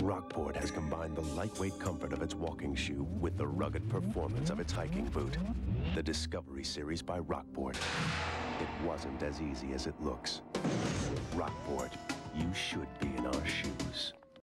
Rockport has combined the lightweight comfort of its walking shoe with the rugged performance of its hiking boot. The Discovery Series by Rockport. It wasn't as easy as it looks. Rockport, you should be in our shoes.